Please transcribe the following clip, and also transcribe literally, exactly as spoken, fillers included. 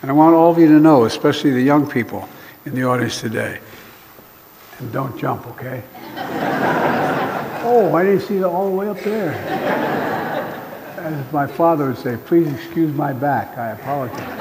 And I want all of you to know, especially the young people in the audience today, and don't jump, okay? Oh, I didn't see it all the way up there. As my father would say, please excuse my back. I apologize.